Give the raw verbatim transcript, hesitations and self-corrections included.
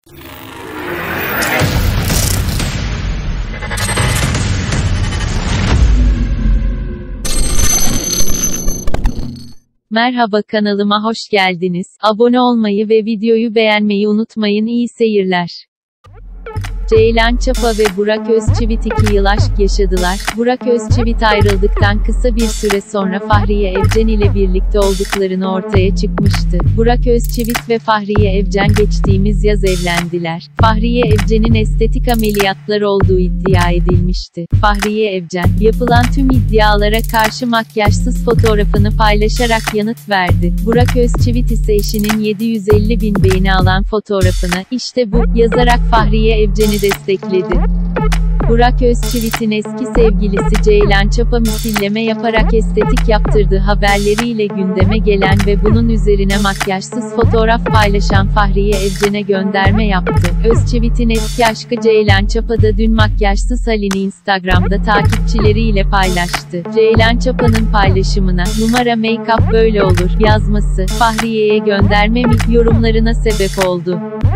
Merhaba, kanalıma hoş geldiniz. Abone olmayı ve videoyu beğenmeyi unutmayın. İyi seyirler. Ceylan Çapa ve Burak Özçivit iki yıl aşk yaşadılar. Burak Özçivit ayrıldıktan kısa bir süre sonra Fahriye Evcen ile birlikte olduklarını ortaya çıkmıştı. Burak Özçivit ve Fahriye Evcen geçtiğimiz yaz evlendiler. Fahriye Evcen'in estetik ameliyatlar olduğu iddia edilmişti. Fahriye Evcen, yapılan tüm iddialara karşı makyajsız fotoğrafını paylaşarak yanıt verdi. Burak Özçivit ise eşinin yedi yüz elli bin beğeni alan fotoğrafını, "İşte bu," yazarak Fahriye Evcen'i destekledi. Burak Özçivit'in eski sevgilisi Ceylan Çapa misilleme yaparak estetik yaptırdığı haberleriyle gündeme gelen ve bunun üzerine makyajsız fotoğraf paylaşan Fahriye Evcen'e gönderme yaptı. Özçivit'in eski aşkı Ceylan Çapa da dün makyajsız halini Instagram'da takipçileriyle paylaştı. Ceylan Çapa'nın paylaşımına "Numara make-up böyle olur" yazması, Fahriye'ye gönderme mi yorumlarına sebep oldu.